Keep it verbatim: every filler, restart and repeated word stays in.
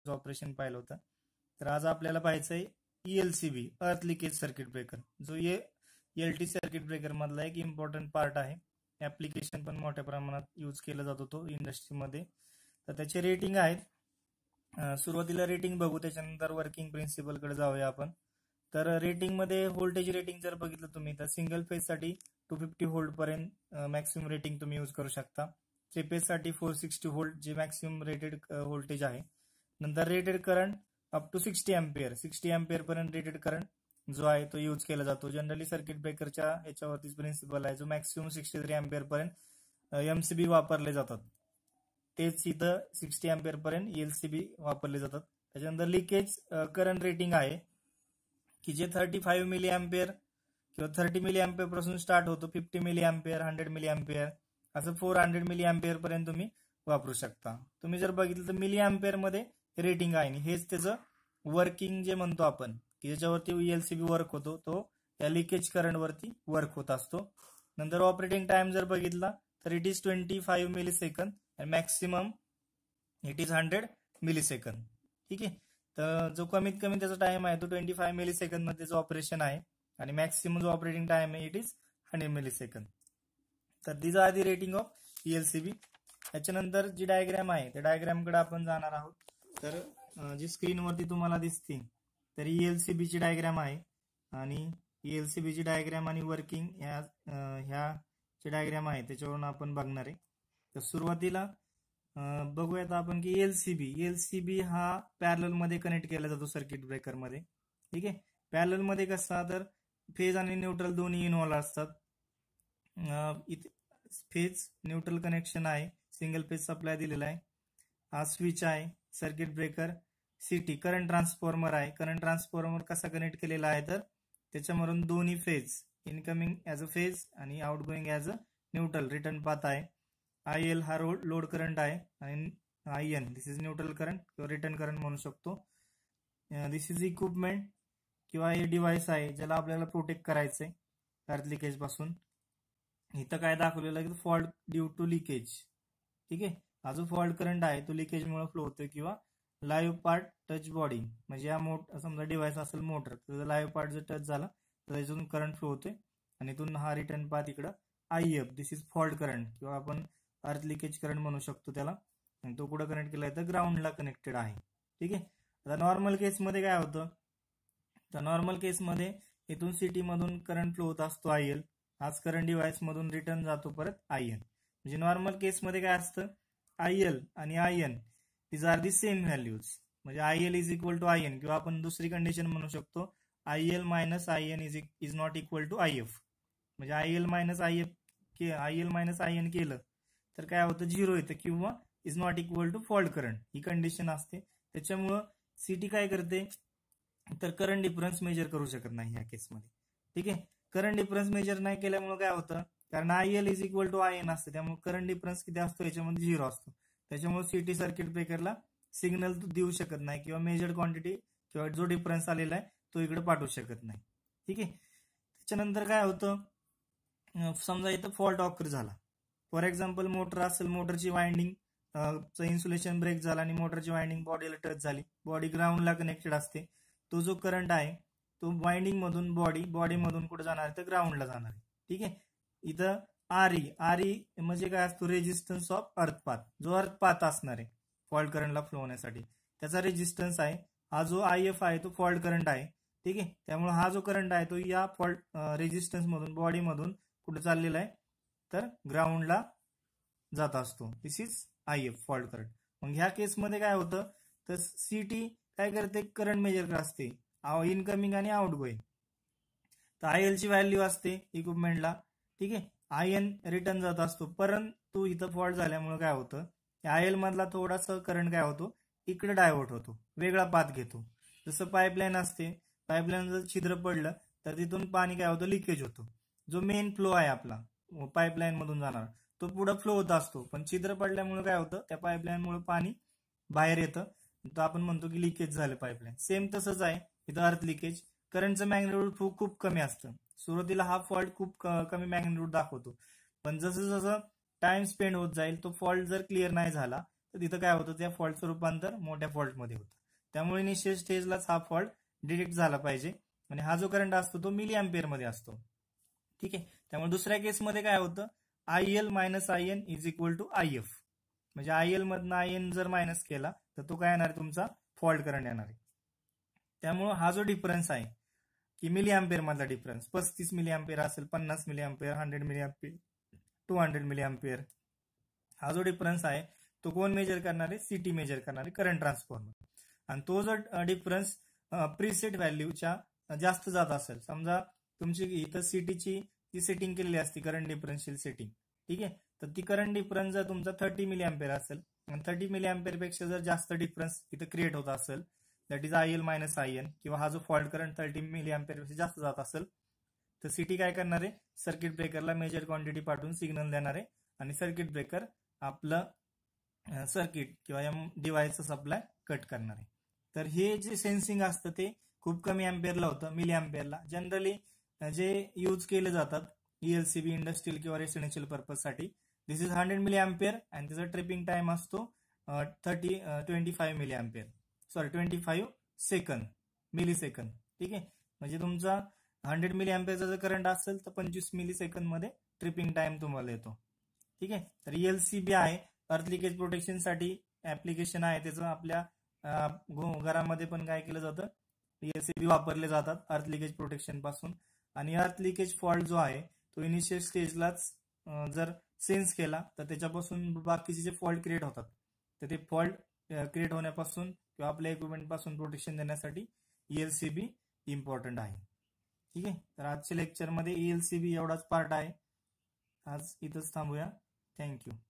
ब्रेकरचं operation पाहिलं होतं. तर आज आपल्याला पाहायचं आहे ELCB earth leakage circuit breaker, जो एलटी सर्किट ब्रेकर मधला एक इम्पॉर्टंट पार्ट आहे. ऍप्लिकेशन पण मोठ्या प्रमाणात यूज केला जातो तो इंडस्ट्रीमध्ये. तर त्याचे रेटिंग आहेत. सुरुवातीला रेटिंग बघू, त्याच्यानंतर वर्किंग प्रिन्सिपल कडे जाऊया आपण. तर रेटिंग मध्ये व्होल्टेज रेटिंग जर बघितलं तुम्ही तर सिंगल फेज साठी टू फिफ्टी व्होल्ट पर्यंत मॅक्सिमम रेटिंग तुम्ही यूज करू शकता. थ्री फेज साठी फोर सिक्स्टी व्होल्ट जे मॅक्सिमम रेटेड व्होल्टेज आहे. नंतर rated current up to sixty ampere sixty ampere पर्यंत रेटेड करंट जो आहे तो यूज केला जातो. जनरली सर्किट ब्रेकरच्या याच्यावरतीच प्रिन्सिपल आहे, जो मॅक्सिमम सिक्स्टी थ्री अँपियर पर्यंत एमसीबी वापरले जातात. तेच इथं सिक्स्टी अँपियर पर्यंत एलसीबी वापरले जातात. त्याच्यानंतर लिकेज करंट रेटिंग आहे की जे थर्टी फाईव्ह मिली अँपियर किंवा थर्टी मिली अँपियर पासून स्टार्ट होतो. Fifty milli ampere, hundred milli ampere असं फोर हंड्रेड मिली अँपियर पर्यंत तुम्ही वापरू शकता. तुम्ही जर बघितलं तर मिली अँपियर मध्ये रेटिंग आहे. हेच त्याचं वर्किंग जे म्हणतो आपण की ज्याच्यावरती एलसीबी वर्क होतो तो या लिकेज करंट वरती वर्क होत असतो. नंतर ऑपरेटिंग टाइम जर बघितला तर it is twenty five milli second आणि maximum it is hundred milli second. ठीक आहे. तर जो कमीत कमी त्याचा टाइम आहे तो ट्वेंटी फाईव्ह मिली सेकंद मध्ये त्याचं ऑपरेशन आहे आणि मॅक्सिमम जो ऑपरेटिंग टाइम आहे it is hundred milli second. तर this are the rating of ELCB. त्याच्यानंतर जी डायग्राम आहे त्या डायग्राम कडे आपण जाणार आहोत. तर जी स्क्रीनवरती तुम्हाला दिसते तर ईएलसीबी ची डायग्राम आहे आणि ईएलसीबी ची डायग्राम आणि वर्किंग ह्या ह्या जे डायग्राम आहे त्याच्यावरून आपण बघणार आहे. तर सुरुवातीला बघूयात आपण की एलसीबी एलसीबी हा पॅरलल मध्ये कनेक्ट केला जातो सर्किट ब्रेकर मध्ये. ठीक आहे. पॅरलल मध्ये कसा तर फेज आणि न्यूट्रल दोन्ही इन्व्हॉल्व असतात. फेज न्यूट्रल कनेक्शन आहे, सिंगल फेज सप्लाय दिलेला आहे. हा स्विच आहे. Circuit breaker CT current transformer आहे. करंट ट्रान्सफॉर्मर कसा कनेक्ट केलेला आहे तर त्याच्यामधून दोन्ही phase incoming as a phase आणि outgoing as a neutral return path आहे. आय एल हा लोड करंट आहे आणि I N this is neutral current किंवा रिटर्न करंट म्हणू शकतो. दिस इज इक्विपमेंट किंवा हे डिव्हाइस आहे ज्याला आपल्याला प्रोटेक्ट करायचंय अर्थ लिकेज पासून. इथं काय दाखवलेलं आहे की फॉल्ट ड्यू टू लिकेज. ठीक आहे. हा जो फॉल्ट करंट आहे तो लिकेज मुळे फ्लो होतोय किंवा लाईव्ह पार्ट टच बॉडी म्हणजे या मोट समजा डिव्हाइस असेल मोटर तर लाईव्ह पार्ट जर टच झाला तर त्याच्यातून करंट फ्लो होतोय आणि इथून हा रिटर्न पाथ इकडं I F this is fault current किंवा आपण अर्थ लिकेज करंट म्हणू शकतो त्याला. आणि तो कुठं कनेक्ट केलाय तर ग्राउंडला कनेक्टेड आहे. ठीक आहे. आता नॉर्मल केसमध्ये काय होतं तर नॉर्मल केसमध्ये इथून सिटी मधून करंट फ्लो होत असतो आय एल. हाच करंट डिव्हाइस मधून रिटर्न जातो परत आय एन. म्हणजे नॉर्मल केसमध्ये काय असतं आय एल आणि I N these are the same values. म्हणजे I L is equal to I N किंवा आपण दुसरी कंडिशन म्हणू शकतो I L minus I N is is not equal to I F. म्हणजे I L minus I F I L minus I N केलं तर काय होतं झिरो येतं किंवा is not equal to fault current ही कंडिशन असते. त्याच्यामुळं सिटी काय करते तर करंट डिफरन्स मेजर करू शकत नाही या केसमध्ये. ठीक आहे. करंट डिफरन्स मेजर नाही केल्यामुळे काय होतं कारण I L is equal to I N असते त्यामुळे करंट डिफरन्स किती असतो याच्यामध्ये झिरो असतो. त्याच्यामुळे सिटी सर्किट ब्रेकरला सिग्नल देऊ शकत नाही किंवा मेजर्ड क्वांटिटी किंवा जो डिफरन्स आलेला आहे तो इकडे पाठवू शकत नाही. ठीक आहे. त्याच्यानंतर काय होतं समजा इथं फॉल्ट ऑकर झाला. फॉर एक्झाम्पल मोटर असेल, मोटरची वाइंडिंग इन्सुलेशन ब्रेक झाला आणि मोटरची वाइंडिंग बॉडीला टच झाली. बॉडी ग्राउंडला कनेक्टेड असते. तो जो करंट आहे तो वाइंडिंग मधून बॉडी बॉडी मधून कुठे जाणार आहे तर ग्राउंडला जाणार आहे. ठीक आहे. इथं आरई आरई म्हणजे काय असतो रेजिस्टन्स ऑफ अर्थ पाथ, जो अर्थ पाथ असणार आहे फॉल्ट करंटला फ्लो होण्यासाठी त्याचा रेजिस्टन्स आहे. हा जो आय एफ आहे तो फॉल्ट करंट आहे. ठीक आहे. त्यामुळे हा जो करंट आहे तो या फॉल्ट रेजिस्टन्स मधून बॉडी मधून कुठे चाललेला आहे तर ग्राउंडला जात असतो. This is I F fault current. मग ह्या केसमध्ये काय होतं तर सीटी काय करते करंट मेजर असते इनकमिंग आणि आउटगोईंग. तर आय एल ची व्हॅल्यू असते इक्विपमेंटला. ठीक आहे. आय एन रिटर्न जात असतो. परंतु इथं फॉल्ट झाल्यामुळे काय होतं आय एल मधला थोडासा करंट काय होतो इकडे डायव्हर्ट होतो, वेगळा पाथ घेतो. जसं पाईपलाईन असते, पाईपलाईन जर छिद्र पडलं तर तिथून पाणी काय होतं लिकेज होतो. जो मेन फ्लो आहे आपला पाईपलाईन मधून जाणार तो पुढे फ्लो होत असतो, पण छिद्र पडल्यामुळे काय होतं त्या पाईपलाईन मुळे पाणी बाहेर येतं. तर आपण म्हणतो की लिकेज झालं पाईपलाईन. सेम तसंच आहे इथं अर्थ लिकेज. करंटचं मॅग्नेट्यूड खूप कमी असतं. सुरुवातीला हा फॉल्ट खूप कमी मॅग्नेट्यूड दाखवतो, पण जसं जसं टाइम स्पेंड होत जाईल तो फॉल्ट जर क्लिअर नाही झाला तर तिथं काय होतं, त्या फॉल्टचं रूपांतर मोठ्या फॉल्टमध्ये होतं. त्यामुळे इनिशियल स्टेजलाच हा फॉल्ट डिटेक्ट झाला पाहिजे. आणि हा जो करंट असतो तो मिली अँपिअर मध्ये असतो. ठीक आहे. त्यामुळे दुसऱ्या केसमध्ये काय होतं, I L minus I N is equal to I F. म्हणजे आय एल मधनं आय एन जर मायनस केला तर तो काय येणार, तुमचा फॉल्ट करंट येणार आहे. त्यामुळे हा जो डिफरन्स आहे की मिली अँपिअर मधला डिफरन्स पस्तीस मिली अँपिअर असेल, पन्नास milli ampere, hundred milli ampere, two hundred milli ampere, हा जो डिफरन्स आहे तो कोण मेजर करणार आहे, सिटी मेजर करणार आहे, करंट ट्रान्सफॉर्मर. आणि तो जर डिफरन्स प्रीसेट व्हॅल्यूच्या जास्त जात असेल, समजा तुमची इथं सिटीची जी सेटिंग केलेली असते करंट डिफरन्शियल सेटिंग, ठीक आहे, तर ती करंट डिफरन्स जर तुमचा थर्टी मिली अँपिअर असेल आणि थर्टी मिली अँपिअर पेक्षा जर जास्त डिफरन्स इथं क्रिएट होत असेल, that is I L minus I N, किंवा हा जो fault current thirty milli ampere पेक्षा जास्त जात असेल, तर सिटी काय करणार आहे, सर्किट ब्रेकरला मेजर क्वांटिटी पाठवून सिग्नल देणार आहे आणि सर्किट ब्रेकर आपलं सर्किट किंवा या डिव्हाइसचा सप्लाय कट करणार आहे. तर हे जे सेन्सिंग असतं ते खूप कमी अँपिअरला होतं, मिली अँपिअरला. जनरली जे यूज केले जातात ईएलसीबी इंडस्ट्रियल किंवा रेसिडेन्शियल पर्पजसाठी, this is hundred milli ampere आणि त्याचा ट्रिपिंग टाइम असतो thirty twenty five milli ampere sorry twenty five second milli second. ठीक आहे. म्हणजे तुमचा हंड्रेड मिली अँपिअरचा जर करंट असेल तर पंचवीस मिली सेकंद मध्ये ट्रिपिंग टाइम तुम्हाला येतो. ठीक आहे. तर ईएलसीबी आहे, अर्थ लिकेज प्रोटेक्शनसाठी ऍप्लिकेशन आहे त्याचं. आपल्या घरामध्ये पण काय केलं जातं, ईएलसीबी वापरले जातात अर्थ लिकेज प्रोटेक्शन पासून. आणि अर्थ लिकेज फॉल्ट जो आहे तो इनिशियल स्टेजलाच जर सेन्स केला तर त्याच्यापासून बाकीचे जे फॉल्ट क्रिएट होतात तर ते फॉल्ट क्रिएट होण्यापासून किंवा आपल्या इक्विपमेंट पासून प्रोटेक्शन देण्यासाठी ईएलसीबी इम्पॉर्टंट आहे. ठीक आहे. तर आजच्या लेक्चरमध्ये ईएलसीबी एवढाच पार्ट आहे. आज इथंच थांबूया. थँक्यू.